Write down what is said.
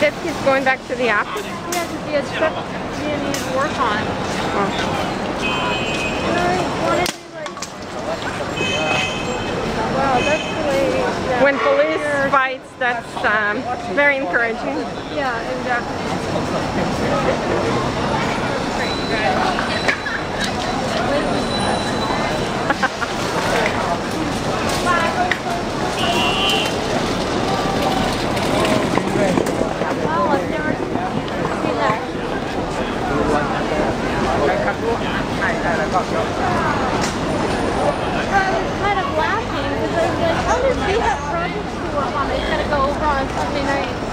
said he's going back to the office? Yeah, because he had stuff he needed to work on. Oh. And I wanted to wow, that's really... Yeah. When police fights, that's very encouraging. Yeah, exactly. Wow, I've never seen that. I was kind of laughing because I was like, how does he have projects to work on? He's got to go over on Sunday night.